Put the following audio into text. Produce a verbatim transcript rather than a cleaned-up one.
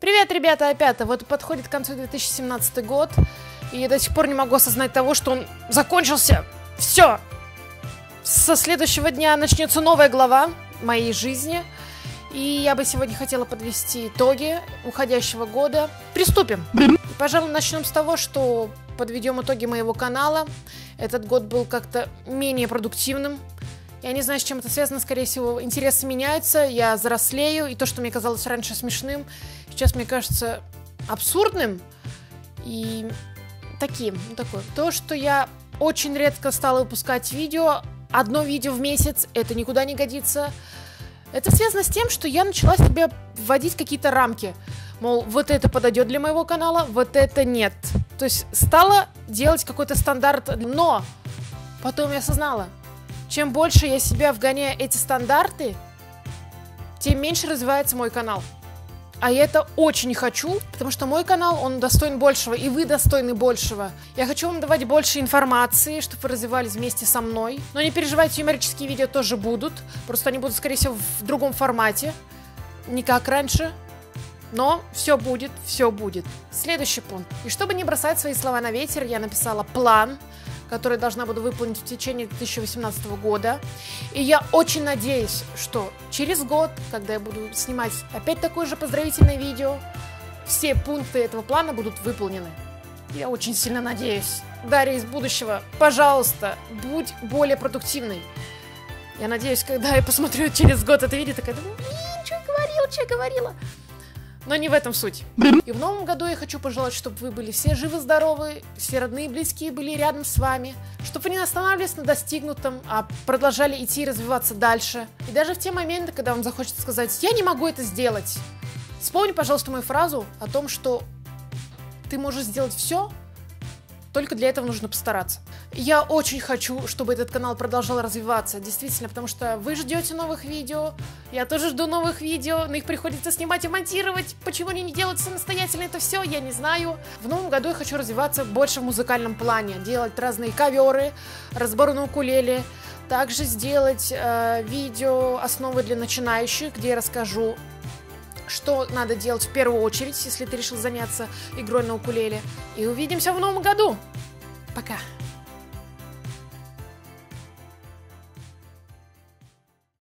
Привет, ребята, опять. Вот подходит к концу две тысячи семнадцатый год, и я до сих пор не могу осознать того, что он закончился. Все. Со следующего дня начнется новая глава моей жизни, и я бы сегодня хотела подвести итоги уходящего года. Приступим. Пожалуй, начнем с того, что подведем итоги моего канала. Этот год был как-то менее продуктивным. Я не знаю, с чем это связано, скорее всего, интересы меняются, я взрослею, и то, что мне казалось раньше смешным, сейчас мне кажется абсурдным и таким, ну, такое. То, что я очень редко стала выпускать видео, одно видео в месяц, это никуда не годится. Это связано с тем, что я начала себе вводить какие-то рамки. Мол, вот это подойдет для моего канала, вот это нет. То есть стала делать какой-то стандарт, но потом я осознала, чем больше я себя вгоняю эти стандарты, тем меньше развивается мой канал. А я это очень не хочу, потому что мой канал, он достоин большего, и вы достойны большего. Я хочу вам давать больше информации, чтобы вы развивались вместе со мной. Но не переживайте, юморические видео тоже будут, просто они будут, скорее всего, в другом формате, не как раньше. Но все будет, все будет. Следующий пункт. И чтобы не бросать свои слова на ветер, я написала план, который должна буду выполнить в течение две тысячи восемнадцатого года. И я очень надеюсь, что через год, когда я буду снимать опять такое же поздравительное видео, все пункты этого плана будут выполнены. Я очень сильно надеюсь. Дарья из будущего, пожалуйста, будь более продуктивной. Я надеюсь, когда я посмотрю через год это видео, такая думаю, блин, что я говорила, что я говорила. Но не в этом суть. И в новом году я хочу пожелать, чтобы вы были все живы-здоровы, все родные и близкие были рядом с вами, чтобы вы не останавливались на достигнутом, а продолжали идти и развиваться дальше. И даже в те моменты, когда вам захочется сказать «я не могу это сделать», вспомни, пожалуйста, мою фразу о том, что ты можешь сделать все, только для этого нужно постараться. Я очень хочу, чтобы этот канал продолжал развиваться, действительно, потому что вы ждете новых видео, я тоже жду новых видео, но их приходится снимать и монтировать. Почему они не делают самостоятельно это все, я не знаю. В новом году я хочу развиваться больше в музыкальном плане, делать разные каверы, разборы на укулеле, также сделать э, видео «Основы для начинающих», где я расскажу, что надо делать в первую очередь, если ты решил заняться игрой на укулеле. И увидимся в новом году. Пока.